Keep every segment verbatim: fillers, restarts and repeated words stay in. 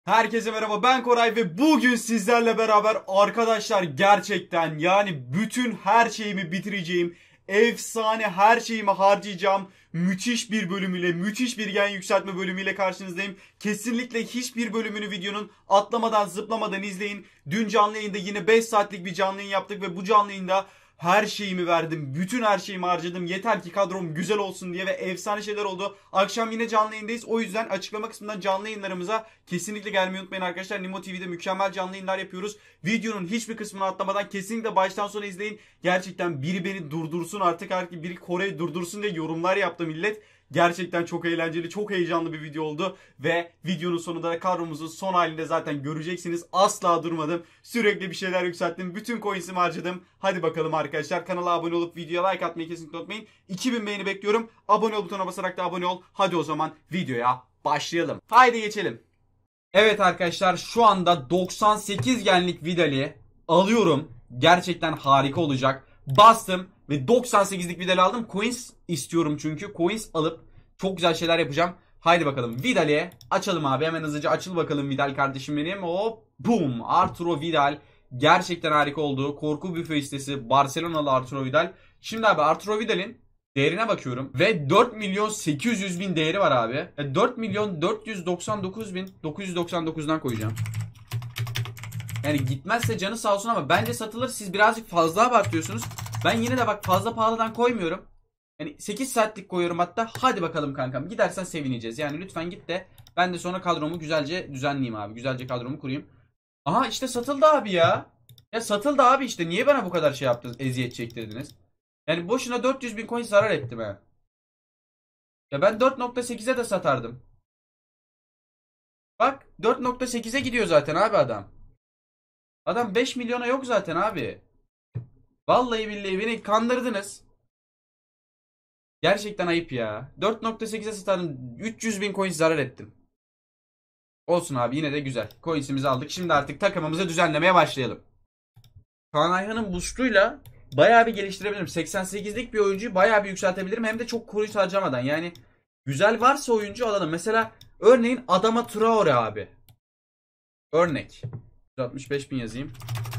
Herkese merhaba, ben Koray ve bugün sizlerle beraber arkadaşlar gerçekten yani bütün her şeyimi bitireceğim, efsane her şeyimi harcayacağım müthiş bir bölümüyle, müthiş bir gen yükseltme bölümüyle karşınızdayım. Kesinlikle hiçbir bölümünü videonun atlamadan zıplamadan izleyin. Dün canlı yayında yine beş saatlik bir canlı yayın yaptık ve bu canlı yayında her şeyimi verdim. Bütün her şeyimi harcadım. Yeter ki kadrom güzel olsun diye ve efsane şeyler oldu. Akşam yine canlı yayındayız. O yüzden açıklama kısmından canlı yayınlarımıza kesinlikle gelmeyi unutmayın arkadaşlar. Nimo T V'de mükemmel canlı yayınlar yapıyoruz. Videonun hiçbir kısmını atlamadan kesinlikle baştan sona izleyin. Gerçekten biri beni durdursun artık. Artık biri Kore'yi durdursun diye yorumlar yaptı millet. Gerçekten çok eğlenceli, çok heyecanlı bir video oldu. Ve videonun sonunda da kadromuzun son halinde zaten göreceksiniz. Asla durmadım. Sürekli bir şeyler yükselttim. Bütün coins'imi harcadım. Hadi bakalım arkadaşlar. Kanala abone olup videoya like atmayı kesinlikle unutmayın. iki bin beğeni bekliyorum. Abone ol butonuna basarak da abone ol. Hadi o zaman videoya başlayalım. Haydi geçelim. Evet arkadaşlar, şu anda doksan sekiz genlik Vidal'i alıyorum. Gerçekten harika olacak. Bastım ve doksan sekizlik Vidal'i aldım. Coins istiyorum çünkü. Coins alıp çok güzel şeyler yapacağım. Haydi bakalım Vidal'i açalım abi. Hemen hızlıca açıl bakalım Vidal kardeşim benim. Hop boom. Arturo Vidal. Gerçekten harika oldu. Korku büfe listesi. Barcelonalı Arturo Vidal. Şimdi abi Arturo Vidal'in değerine bakıyorum. Ve dört milyon sekiz yüz bin değeri var abi. dört milyon dört yüz doksan dokuz bin dokuz yüz doksan dokuzdan koyacağım. Yani gitmezse canı sağ olsun ama bence satılır. Siz birazcık fazla abartıyorsunuz. Ben yine de bak fazla pahalıdan koymuyorum. Yani sekiz saatlik koyuyorum hatta. Hadi bakalım kankam. Gidersen sevineceğiz. Yani lütfen git de ben de sonra kadromu güzelce düzenleyeyim abi. Güzelce kadromu kurayım. Aha işte satıldı abi ya. Ya satıldı abi işte. Niye bana bu kadar şey yaptınız? Eziyet çektirdiniz. Yani boşuna dört yüz bin coin zarar ettim ha. Ya ben dört nokta sekize de satardım. Bak dört nokta sekize gidiyor zaten abi adam. Adam beş milyona yok zaten abi. Vallahi billahi beni kandırdınız. Gerçekten ayıp ya. dört nokta sekize satardım. üç yüz bin coin zarar ettim. Olsun abi, yine de güzel. Coins'imizi aldık. Şimdi artık takımımızı düzenlemeye başlayalım. Kaan Ayhan'ın boostuyla bayağı bir geliştirebilirim. seksen sekizlik bir oyuncuyu bayağı bir yükseltebilirim. Hem de çok coin harcamadan. Yani güzel varsa oyuncu alalım. Mesela örneğin Adama Traore abi. Örnek. yüz altmış beş bin yazayım.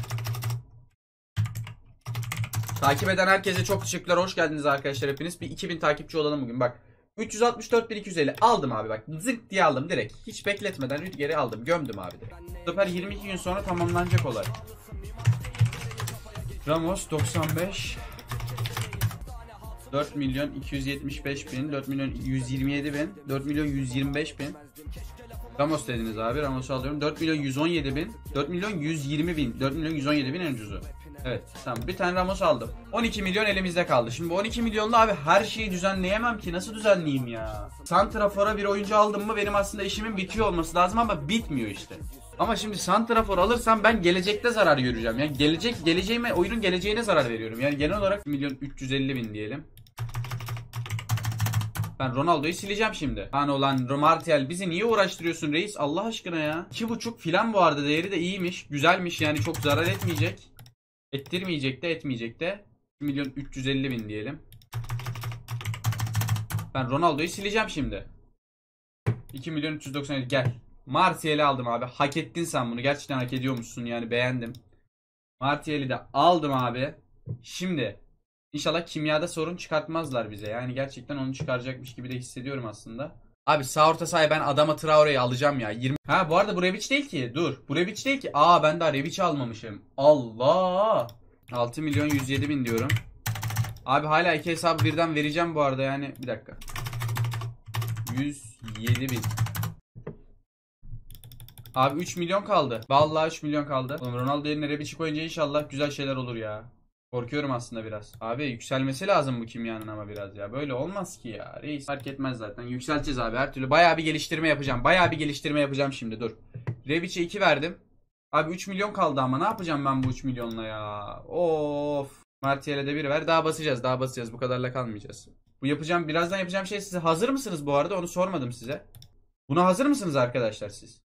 Takip eden herkese çok teşekkürler. Hoş geldiniz arkadaşlar hepiniz. Bir iki bin takipçi olalım bugün. Bak üç yüz altmış dört bin iki yüz elli aldım abi bak. Zık diye aldım direkt. Hiç bekletmeden Rüdiger'i aldım. Gömdüm abi direkt. Bu sefer yirmi iki gün sonra tamamlanacak olay. Ramos doksan beş. dört milyon iki yüz yetmiş beş bin. dört milyon yüz yirmi yedi bin. dört milyon yüz yirmi beş bin. Ramos dediniz abi. Ramos'u alıyorum. dört milyon yüz on yedi bin. dört milyon yüz yirmi bin. dört milyon yüz on yedi bin en ucuzu. Evet tamam, bir tane Ramos aldım. on iki milyon elimizde kaldı. Şimdi on iki milyonla abi her şeyi düzenleyemem ki. Nasıl düzenleyeyim ya? Santrafor'a bir oyuncu aldım mı benim aslında işimin bitiyor olması lazım ama bitmiyor işte. Ama şimdi Santrafor alırsam ben gelecekte zarar göreceğim. Yani gelecek geleceğime, oyunun geleceğine zarar veriyorum. Yani genel olarak milyon üç yüz elli bin diyelim. Ben Ronaldo'yu sileceğim şimdi. Hani olan Martial bizi niye uğraştırıyorsun reis Allah aşkına ya. iki buçuk filan bu arada, değeri de iyiymiş. Güzelmiş yani, çok zarar etmeyecek. Ettirmeyecek de etmeyecek de. bir milyon üç yüz elli bin diyelim. Ben Ronaldo'yu sileceğim şimdi. iki milyon üç yüz doksan yedi gel. Martial'i aldım abi. Hak ettin sen bunu. Gerçekten hak ediyormuşsun yani, beğendim. Martial'i de aldım abi. Şimdi İnşallah kimyada sorun çıkartmazlar bize. Yani gerçekten onu çıkaracakmış gibi de hissediyorum aslında. Abi sağ orta sahaya ben Adama Traore'yi alacağım ya. yirmi Ha bu arada bu Rebic değil ki. Dur. Bu Rebic değil ki. Aa ben daha Rebic'i almamışım. Allah. altı milyon yüz yedi bin diyorum. Abi hala iki hesabı birden vereceğim bu arada yani. Bir dakika. yüz yedi bin. Abi üç milyon kaldı. Vallahi üç milyon kaldı. Oğlum Ronaldo yerine Rebic'i koyunca inşallah güzel şeyler olur ya. Korkuyorum aslında biraz. Abi yükselmesi lazım bu kimyanın ama biraz ya. Böyle olmaz ki ya. Reis fark etmez zaten. Yükselteceğiz abi her türlü. Bayağı bir geliştirme yapacağım. Bayağı bir geliştirme yapacağım şimdi, dur. Revic'e iki verdim. Abi üç milyon kaldı ama ne yapacağım ben bu üç milyonla ya. Of. Martial'e de bir ver. Daha basacağız. Daha basacağız. Bu kadarla kalmayacağız. Bu yapacağım, birazdan yapacağım şey, size hazır mısınız bu arada? Onu sormadım size. Buna hazır mısınız arkadaşlar siz?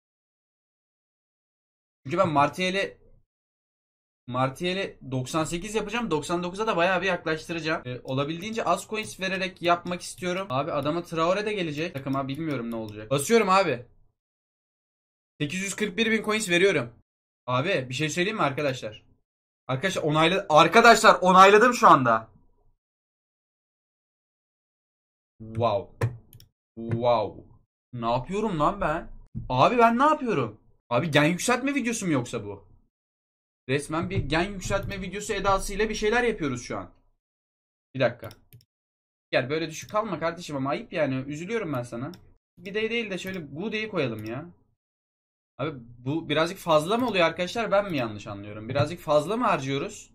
Çünkü ben Martial'i Martial'i doksan sekiz yapacağım. doksan dokuza da bayağı bir yaklaştıracağım. Ee, olabildiğince az coins vererek yapmak istiyorum. Abi adama Traore de gelecek takıma, bilmiyorum ne olacak. Basıyorum abi. sekiz yüz kırk bir bin coins veriyorum. Abi bir şey söyleyeyim mi arkadaşlar? Arkadaşlar onayla arkadaşlar onayladım şu anda. Wow. Wow. Ne yapıyorum lan ben? Abi ben ne yapıyorum? Abi gen yükseltme videosu mu yoksa bu? Resmen bir gen yükseltme videosu edasıyla bir şeyler yapıyoruz şu an. Bir dakika. Gel böyle düşük kalma kardeşim ama ayıp yani. Üzülüyorum ben sana. Bir de değil de şöyle Gude'yi koyalım ya. Abi bu birazcık fazla mı oluyor arkadaşlar? Ben mi yanlış anlıyorum? Birazcık fazla mı harcıyoruz?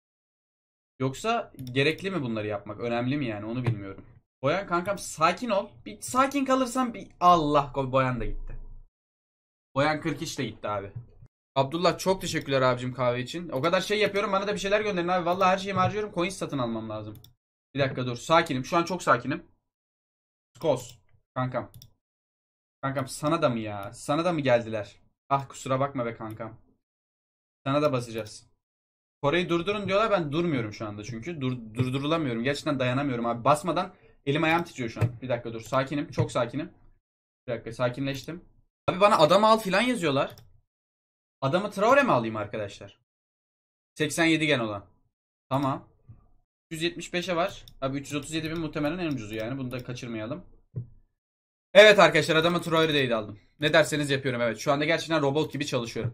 Yoksa gerekli mi bunları yapmak? Önemli mi yani? Onu bilmiyorum. Boyan kankam sakin ol. Bir sakin kalırsan bir Allah koy Boyan da gitti. Boyan kırk üç de gitti abi. Abdullah çok teşekkürler abicim kahve için. O kadar şey yapıyorum bana da bir şeyler gönderin abi. Vallahi her şeyimi harcıyorum. Coins satın almam lazım. Bir dakika dur. Sakinim. Şu an çok sakinim. Skos. Kankam. Kankam sana da mı ya? Sana da mı geldiler? Ah kusura bakma be kankam. Sana da basacağız. Kore'yi durdurun diyorlar. Ben durmuyorum şu anda çünkü. Dur, durdurulamıyorum. Gerçekten dayanamıyorum abi. Basmadan elim ayağım titriyor şu an. Bir dakika dur. Sakinim. Çok sakinim. Bir dakika sakinleştim. Abi bana adamı al filan yazıyorlar. Adamı Traore mi alayım arkadaşlar? seksen yedi gen olan. Tamam. üç yüz yetmiş beşe var. Abi üç yüz otuz yedi bin muhtemelen en ucuzu yani. Bunu da kaçırmayalım. Evet arkadaşlar adamı Traore'deyi aldım. Ne derseniz yapıyorum evet. Şu anda gerçekten robot gibi çalışıyorum.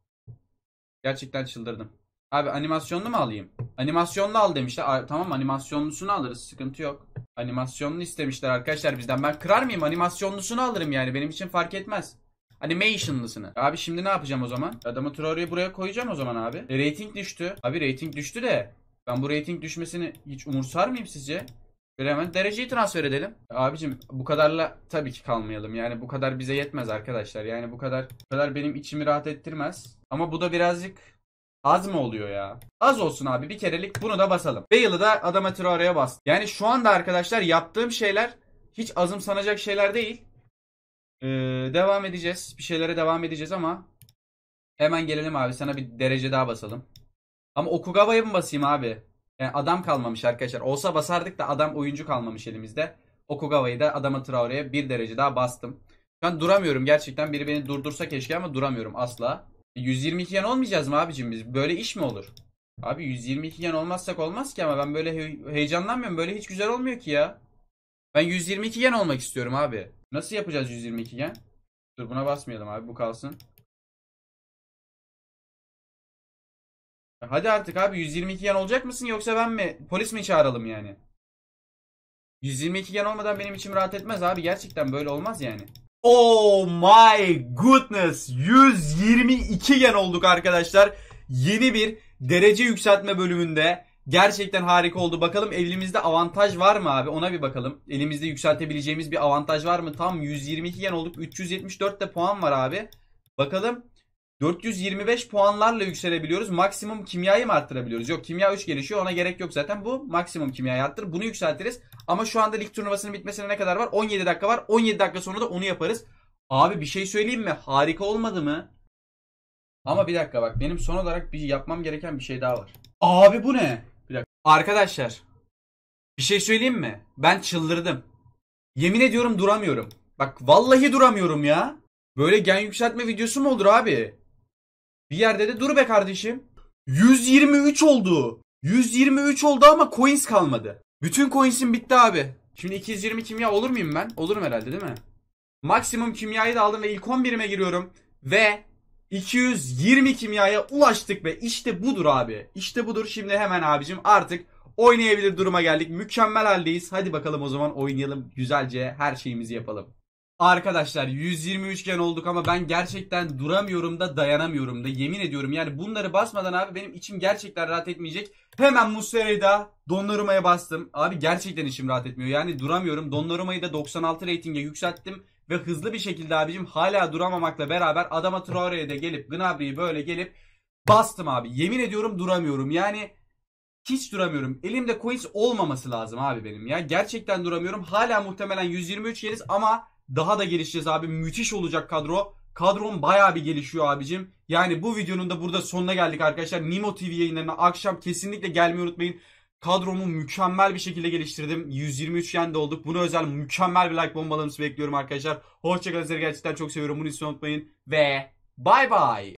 Gerçekten çıldırdım. Abi animasyonlu mu alayım? Animasyonlu al demişler. Tamam animasyonlusunu alırız. Sıkıntı yok. Animasyonlu istemişler arkadaşlar bizden. Ben kırar mıyım? Animasyonlusunu alırım yani. Benim için fark etmez. Animationlısını. Abi şimdi ne yapacağım o zaman? Adamı Traore'yi buraya koyacağım o zaman abi. E, rating düştü. Abi rating düştü de. Ben bu rating düşmesini hiç umursar mıyım sizce? Böyle hemen dereceyi transfer edelim. Abicim bu kadarla tabii ki kalmayalım. Yani bu kadar bize yetmez arkadaşlar. Yani bu kadar bu kadar benim içimi rahat ettirmez. Ama bu da birazcık az mı oluyor ya? Az olsun abi bir kerelik bunu da basalım. Bale'ı da adama Traore'ye bastım. Yani şu anda arkadaşlar yaptığım şeyler hiç azımsanacak şeyler değil. Ee, devam edeceğiz. Bir şeylere devam edeceğiz ama hemen gelelim abi sana bir derece daha basalım. Ama Okugawa'ya mı basayım abi? Yani adam kalmamış arkadaşlar. Olsa basardık da adam oyuncu kalmamış elimizde. Okugawa'yı da adama Traore'ye bir derece daha bastım. Ben duramıyorum gerçekten. Biri beni durdursa keşke ama duramıyorum asla. yüz yirmi iki yen olmayacağız mı abicim biz? Böyle iş mi olur? Abi yüz yirmi iki yen olmazsak olmaz ki ama ben böyle he- heyecanlanmıyorum. Böyle hiç güzel olmuyor ki ya. Ben yüz yirmi iki yen olmak istiyorum abi. Nasıl yapacağız yüz yirmi iki yen? Dur buna basmayalım abi bu kalsın. Hadi artık abi yüz yirmi iki yen olacak mısın yoksa ben mi polis mi çağıralım yani? yüz yirmi iki yen olmadan benim içim rahat etmez abi gerçekten böyle olmaz yani. Oh my goodness yüz yirmi iki yen olduk arkadaşlar. Yeni bir derece yükseltme bölümünde gerçekten harika oldu. Bakalım elimizde avantaj var mı abi ona bir bakalım. Elimizde yükseltebileceğimiz bir avantaj var mı? Tam yüz yirmi iki yen olduk. üç yüz yetmiş dört de puan var abi. Bakalım. dört yüz yirmi beş puanlarla yükselebiliyoruz. Maksimum kimyayı mı arttırabiliyoruz? Yok kimya üç gelişiyor ona gerek yok zaten. Bu maksimum kimyayı arttırır. Bunu yükseltiriz. Ama şu anda lig turnuvasının bitmesine ne kadar var? on yedi dakika var. on yedi dakika sonra da onu yaparız. Abi bir şey söyleyeyim mi? Harika olmadı mı? Ama bir dakika bak benim son olarak bir yapmam gereken bir şey daha var. Abi bu ne? Bir dakika. Arkadaşlar bir şey söyleyeyim mi? Ben çıldırdım. Yemin ediyorum duramıyorum. Bak vallahi duramıyorum ya. Böyle gen yükseltme videosu mu olur abi? Bir yerde de dur be kardeşim. yüz yirmi üç oldu. yüz yirmi üç oldu ama coins kalmadı. Bütün coins'im bitti abi. Şimdi iki yüz yirmi kimya olur muyum ben? Olurum herhalde değil mi? Maksimum kimyayı da aldım ve ilk on birime giriyorum. Ve iki yüz yirmi kimyaya ulaştık ve işte budur abi. İşte budur şimdi hemen abicim artık oynayabilir duruma geldik. Mükemmel haldeyiz. Hadi bakalım o zaman oynayalım. Güzelce her şeyimizi yapalım. Arkadaşlar yüz yirmi üç gen olduk ama ben gerçekten duramıyorum da dayanamıyorum da yemin ediyorum yani bunları basmadan abi benim içim gerçekten rahat etmeyecek. Hemen Muslera'yı da Donnarumma'ya bastım. Abi gerçekten içim rahat etmiyor yani duramıyorum. Donnarumma'yı da doksan altı reytinge yükselttim ve hızlı bir şekilde abicim hala duramamakla beraber adama Traore'ye de gelip Gnabry'i böyle gelip bastım abi. Yemin ediyorum duramıyorum yani hiç duramıyorum. Elimde coins olmaması lazım abi benim ya. Gerçekten duramıyorum. Hala muhtemelen yüz yirmi üç yeriz ama daha da gelişeceğiz abi. Müthiş olacak kadro. Kadrom bayağı bir gelişiyor abicim. Yani bu videonun da burada sonuna geldik arkadaşlar. Nimo T V yayınlarına akşam kesinlikle gelmeyi unutmayın. Kadromu mükemmel bir şekilde geliştirdim. yüz yirmi üç yende olduk. Buna özel mükemmel bir like bombalarınızı bekliyorum arkadaşlar. Hoşçakalın, sizleri gerçekten çok seviyorum. Bunu hiç unutmayın. Ve bay bay.